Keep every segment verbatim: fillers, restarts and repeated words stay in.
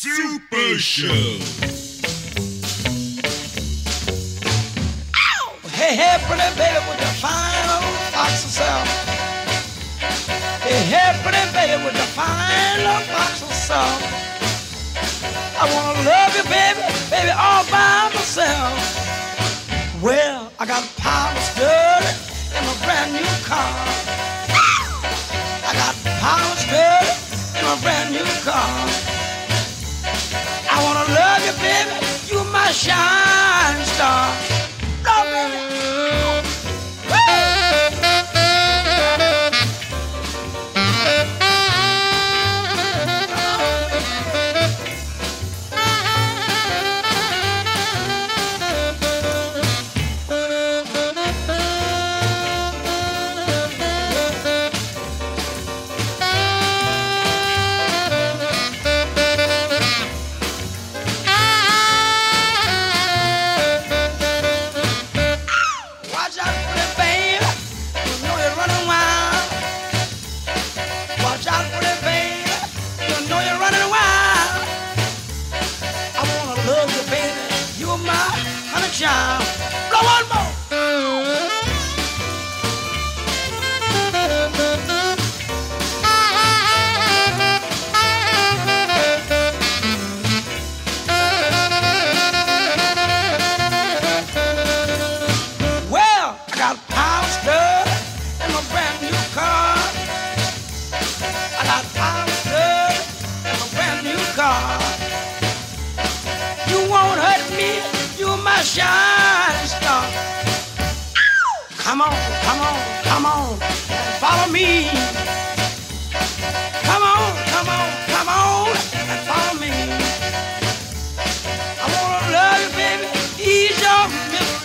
Super Show. Ow! Hey, hey, pretty baby with the fine old fox herself. Hey, hey, pretty baby with the fine old fox herself. I wanna love you, baby, baby, all by myself. Well, I got power stirred in my brand new car. I got power stirred in my brand new car. I wanna love you, baby, you my shining star. Love me. Child, blow one more. Well, I got power stirred in my brand new car. I got power stirred in my brand new car. You won't hurt me. You're my shining star. Come on, come on, come on, and follow me. Come on, come on, come on, and follow me. I wanna love you, baby, ease your misery.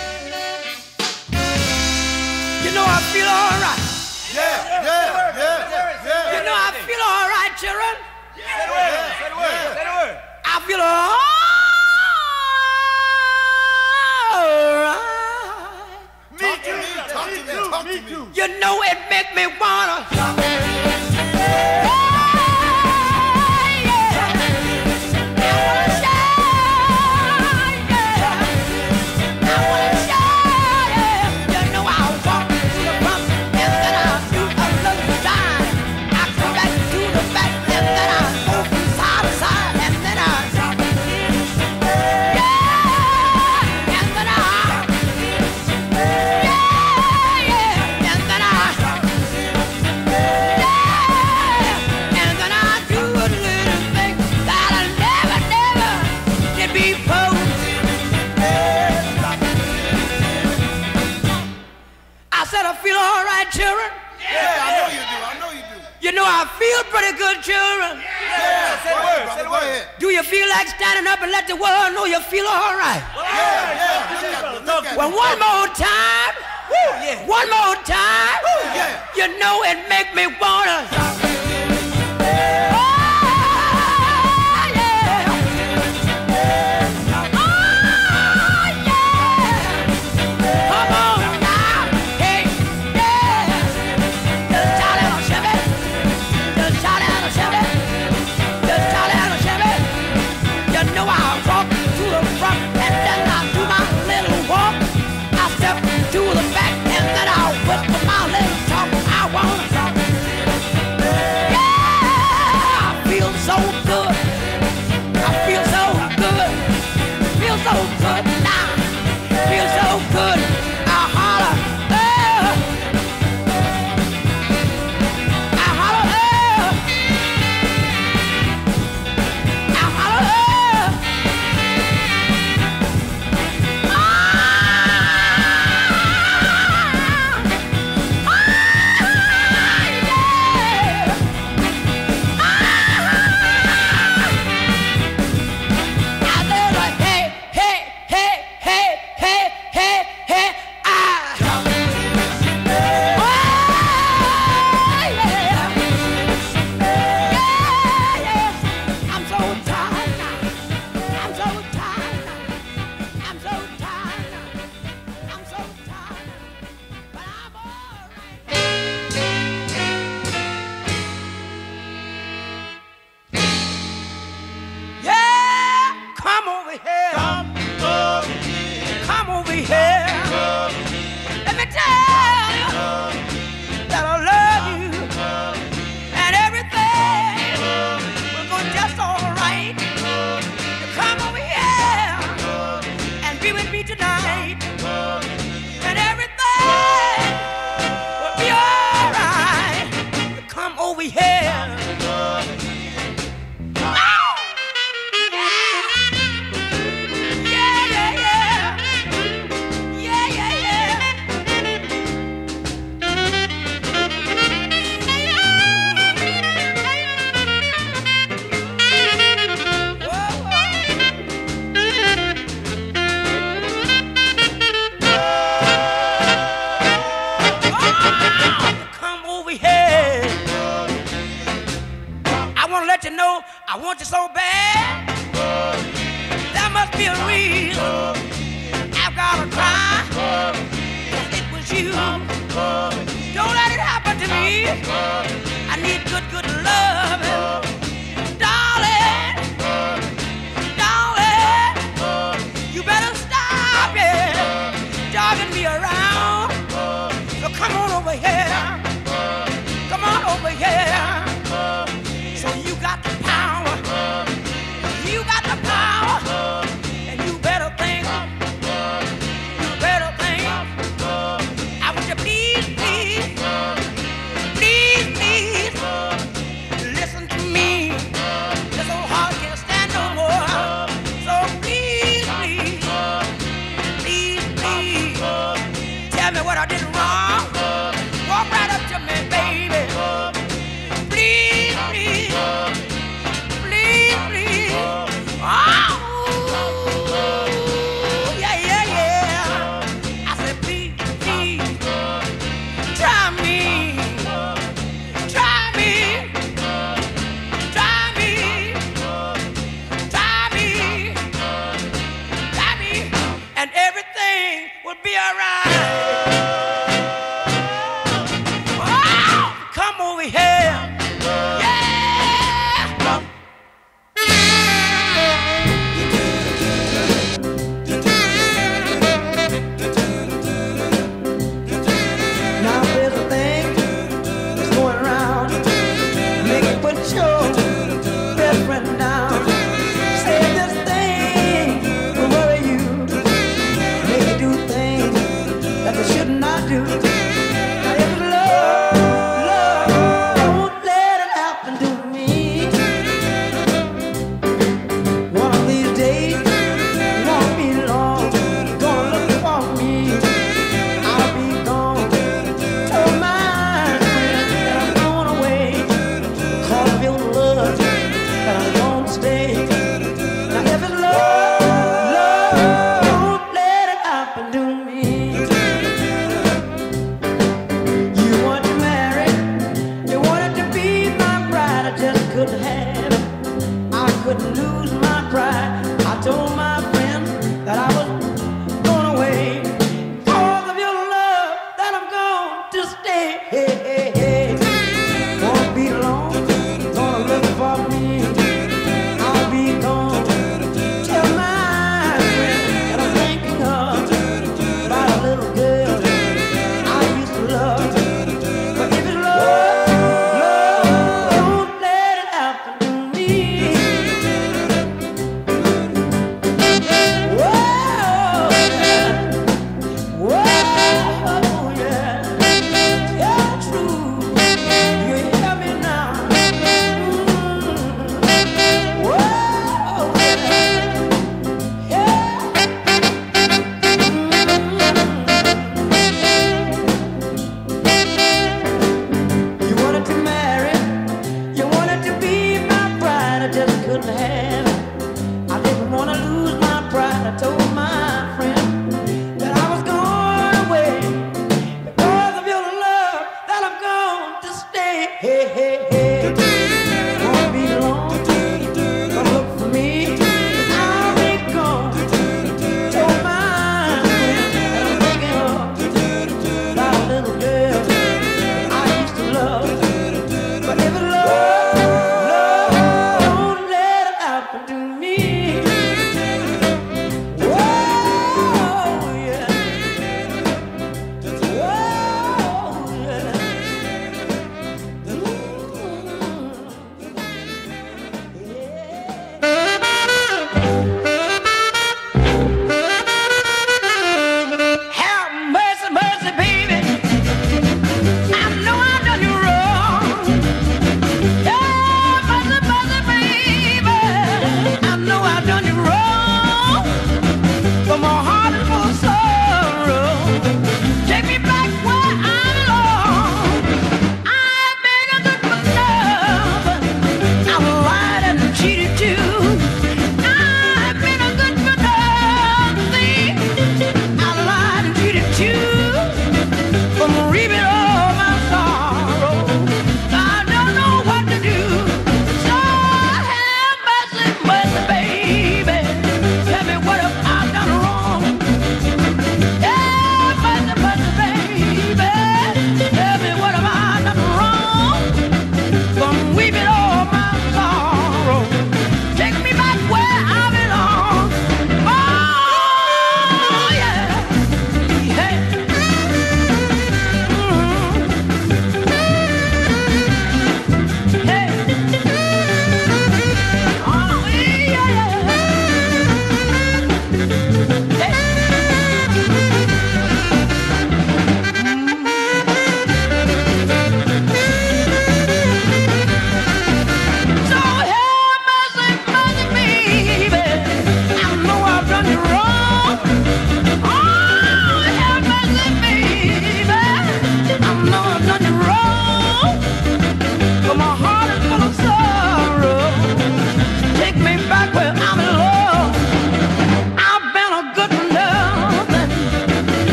You know I feel alright. Yeah, yeah, yeah, yeah. You know I feel alright, children. Say the word, say the word, say the word. I feel alright. Talk to me, talk to me, talk to me. You know it make me wanna. Children? Yeah, I know you do. I know you do. You know I feel pretty good, children. Yeah, say the word, say the word. Do you feel like standing up and let the world know you feel all right? Yeah, yeah. Look at me, look at well, me. one more time. Woo, yeah. One more time. Woo, yeah. You know it make me wanna. Yeah! sad. There must be a reason. I've gotta cry. 'Cause it was you. Don't let it happen to me. I need good, good love. Darling, darling, you better stop it, jogging me around. So come on over here. Come on over here. So you got the power. You got the power. And you better think. You better think. I want you please, please. Please, please. Listen to me. This old heart can't stand no more. So please, please. Please, please. Tell me what I did wrong. Walk right up to me, baby. Please, please. Please, please. Oh, yeah, yeah, yeah. I said, please, please. Try me. Try me. Try me. Try me. Try me. And everything will be alright. Oh, come over here. Yeah. Now there's a thing that's going around. Make you put your best friend down. Say this thing will worry you. Make you do things that you should not do. Now if love, love, don't let it happen to me. One of these days, won't be long. Gonna look for me. I'll be gone. Tell my friend that I'm going away. Cause I feel love that I'm gonna stay. Now if it's love, love, don't let it happen to me. You want to marry, you wanted to be my bride. I just couldn't have it. I couldn't lose my pride. I told my friend that I was going away. Cause of your love that I'm going to stay. Hey, hey, hey. Won't be long, gonna look for me. I'll be gone. Tell my friend that I'm thinking of about a little girl I used to love. But if it's love, love, don't let it happen to me. Whoa, whoa, yeah, yeah, true. You hear me now? Mm. Whoa, yeah, yeah. You wanted to marry, you wanted to be my bride. I just couldn't have it. I didn't want to lose my pride. I told my friend that I was going away. Because of your love that I'm going to stay. Hey, hey, hey. Won't be long. Come look for me. I'll be gone. Told my friend that I'm thinking of about a little girl I used to love. But if it's love, love, don't let it happen to me. Whoa,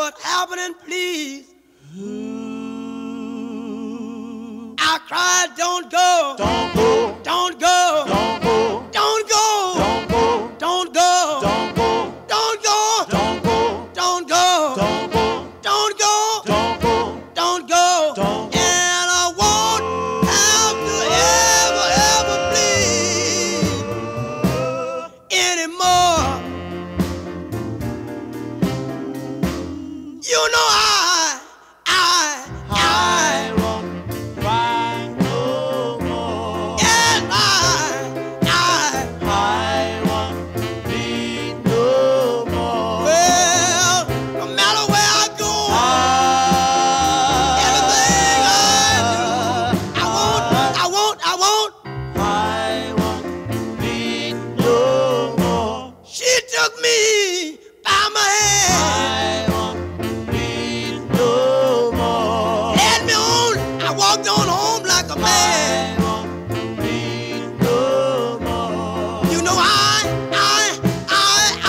what's happening, please. I cried, don't go, Don't go, don't go, don't go, don't go, don't go, don't go, don't go, don't go, don't go, don't go, don't go, don't go, don't go, don't go, don't go. and I won't have to ever, ever bleed anymore. You know I, I, I, I won't cry no more. yes, I, I, I won't bleed no more. well, no matter where I go, everything I do, I won't, I won't, I won't. I won't bleed no more. She took me by my hand, I won't bleed no more. led me on. I walked on home like a man. I won't bleed no more. You know I, I, I, I,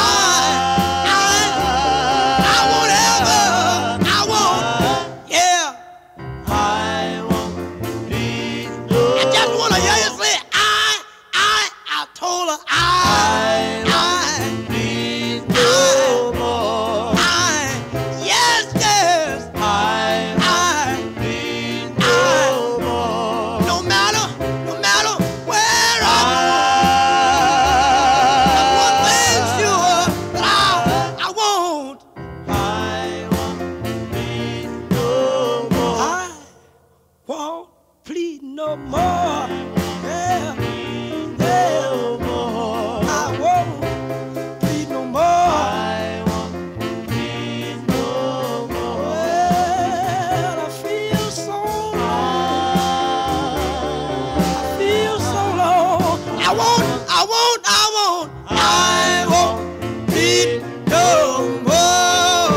I, I won't ever, I won't, yeah. I won't bleed no I just wanna hear you say I, I, I told her I, I, bleed no more. I, yes, yes, I I, bleed I, no more. no matter, no matter where I go, one thing sure that I, I won't, I won't bleed no more. I won't plead no more, yeah, yeah, No more. I won't plead no more. I won't bleed no more. Well, I feel so long, I feel so long. I won't, I won't, I won't, I won't plead no more.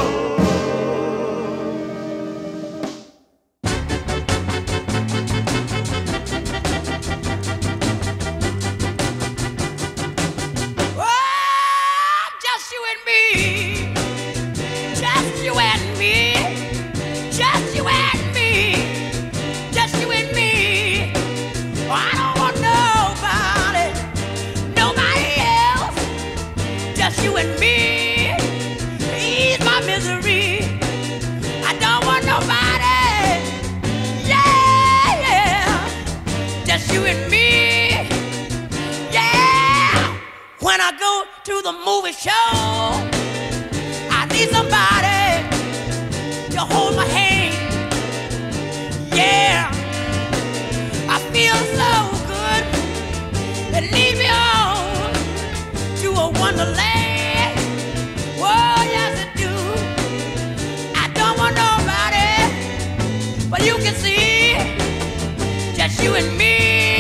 Oh, just you and me, just you and me, just you and me, just you and me. Oh, I don't want nobody, nobody else, just you and me. Ease my misery. I don't want nobody, yeah, yeah, just you and me. Yeah, when I go to the movie show, I need somebody to hold my hand. Yeah, I feel so good. It leads me on to a wonderland. Oh, yes, it do. I don't want nobody, but you can see, just you and me.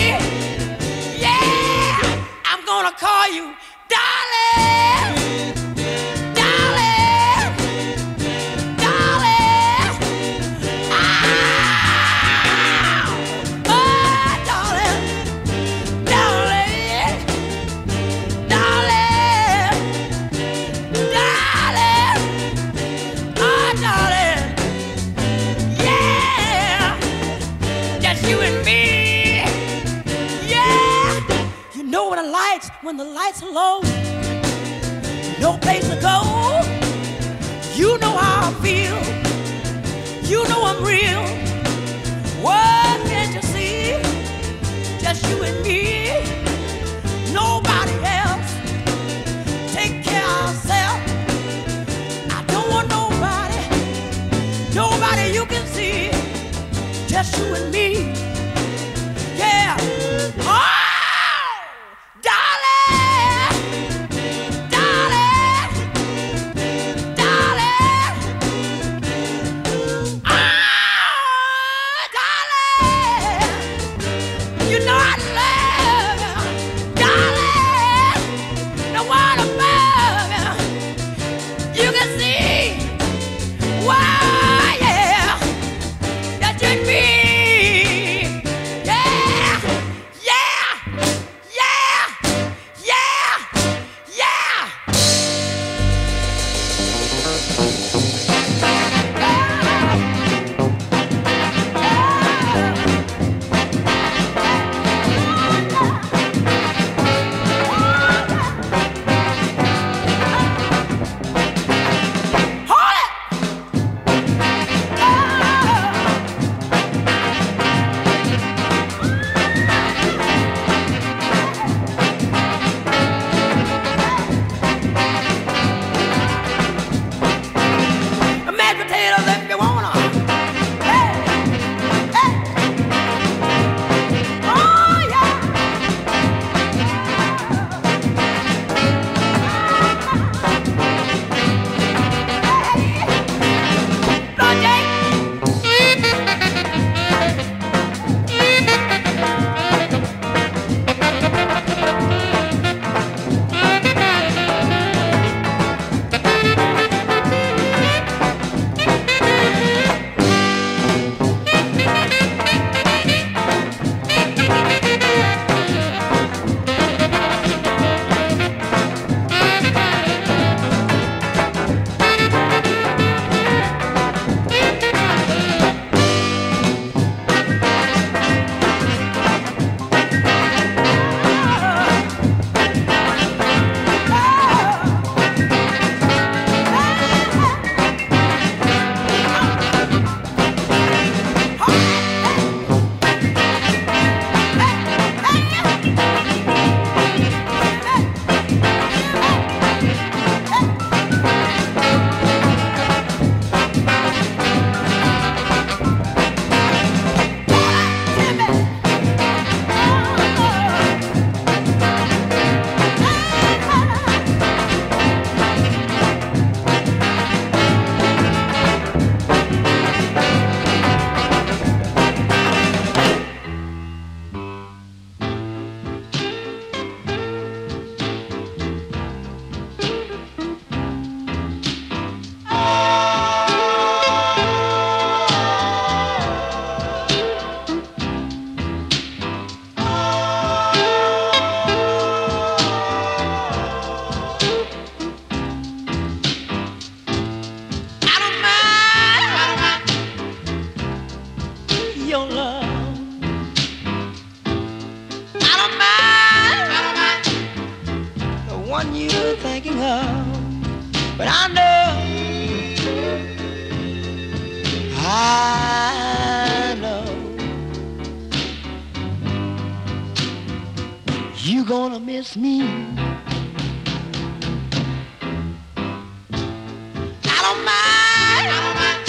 Yeah, I'm gonna call you darling, darling, darling. Ah, oh, darling, darling, darling, darling, oh, darling. Yeah, just you and me. Yeah, you know when the lights, when the lights are low, no place to go. You know how I feel. You know I'm real. What can't you see? Just you and me. Nobody else. Take care of ourselves. I don't want nobody. Nobody you can see. Just you and me. Yeah. Oh, darling, darling, darling. Ah, darling. You know I love you, darling. The one above you. You can see. Why, yeah. That you and me. Yeah, yeah. miss me. I don't mind, I don't mind.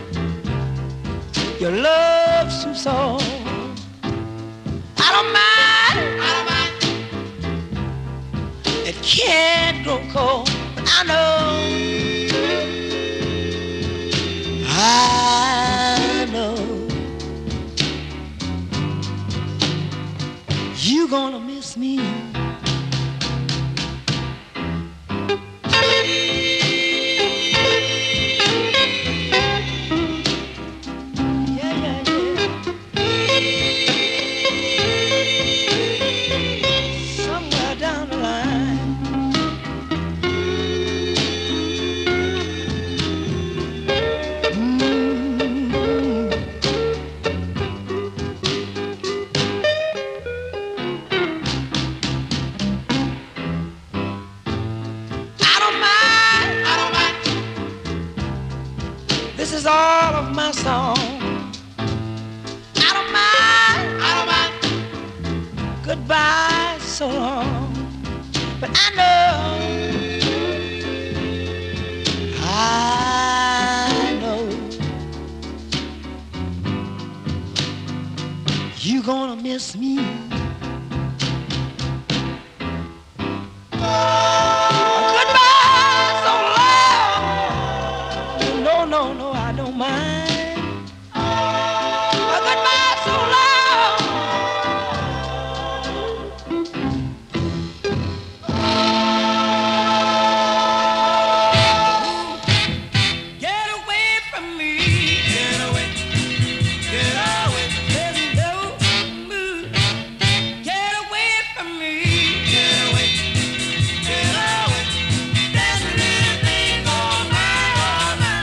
Your love so soft. I don't mind, I don't mind. It can't grow cold, but I know, I know you gonna miss me. This is all of my song. I don't mind, I don't mind. Goodbye so long, but I know, I know you gonna miss me. No, no, I don't mind. But goodbye so long. Get away from me. Get away. Get away. There's no mood. Get away from me. Get away. Get away. There's a little thing on my heart.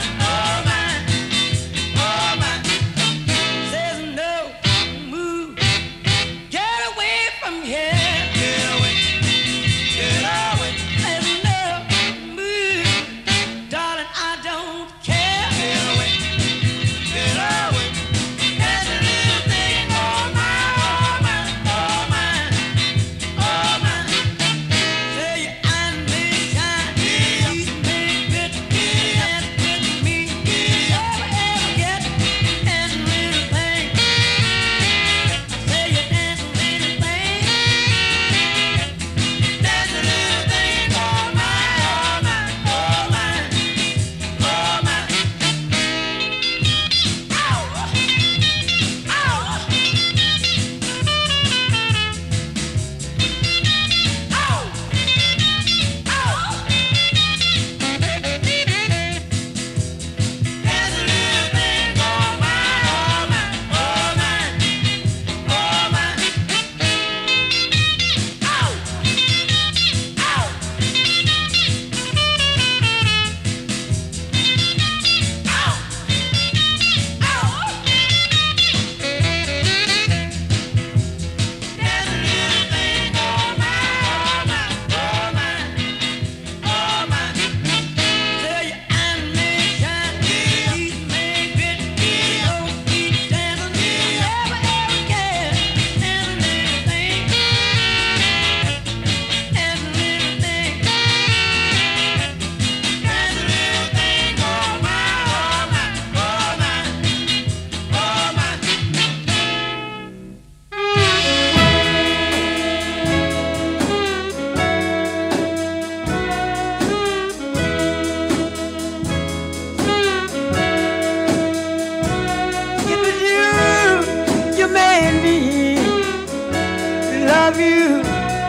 Love you,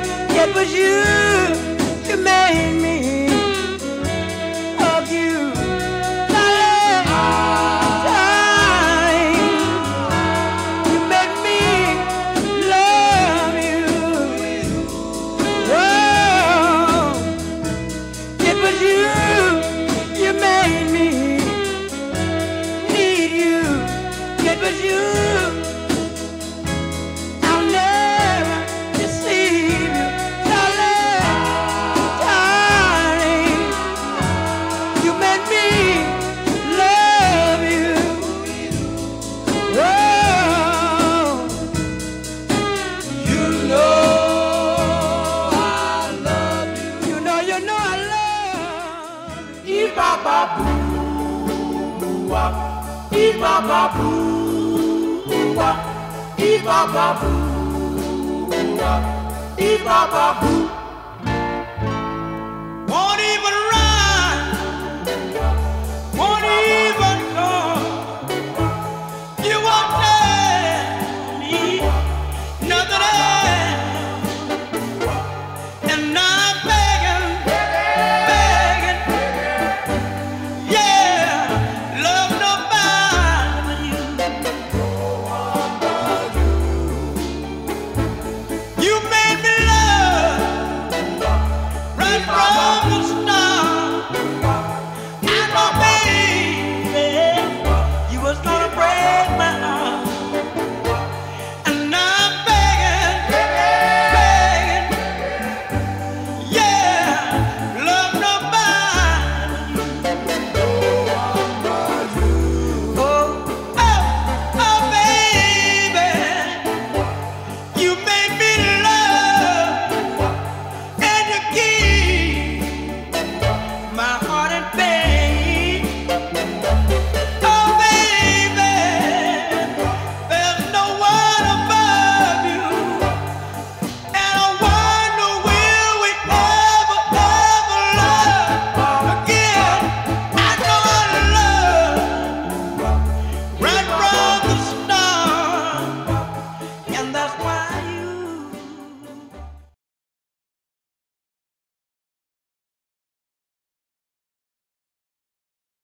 it was you, you made me love you, darling, darling, you made me love you, oh, it was you, you made me need you, it was you. I'll never deceive you, darling. Ibaba boo wop, Ibaba boo wop, Ibaba boo wop, Ibaba boo.